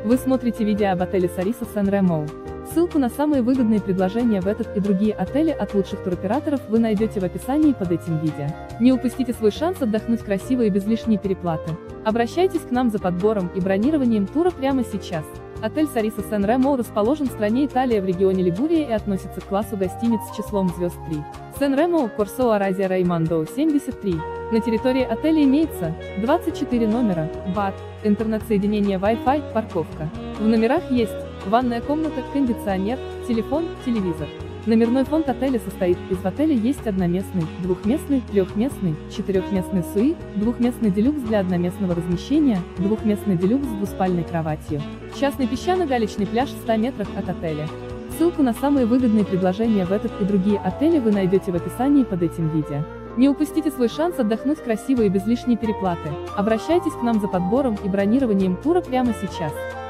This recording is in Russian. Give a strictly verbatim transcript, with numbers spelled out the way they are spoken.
Вы смотрите видео об отеле Сариса Сан-Ремо. Ссылку на самые выгодные предложения в этот и другие отели от лучших туроператоров вы найдете в описании под этим видео. Не упустите свой шанс отдохнуть красиво и без лишней переплаты. Обращайтесь к нам за подбором и бронированием тура прямо сейчас. Отель Сариса Сан-Ремо расположен в стране Италия в регионе Лигурия и относится к классу гостиниц с числом звезд три. Сан-Ремо, Корсо Аразия Раймондо, семьдесят три. На территории отеля имеется двадцать четыре номера, бар, интернет-соединение Wi-Fi, парковка. В номерах есть ванная комната, кондиционер, телефон, телевизор. Номерной фонд отеля состоит из: в отеле есть одноместный, двухместный, трехместный, четырехместный суит, двухместный делюкс для одноместного размещения, двухместный делюкс с двуспальной кроватью. Частный песчано-галечный пляж в ста метрах от отеля. Ссылку на самые выгодные предложения в этот и другие отели вы найдете в описании под этим видео. Не упустите свой шанс отдохнуть красиво и без лишней переплаты. Обращайтесь к нам за подбором и бронированием тура прямо сейчас.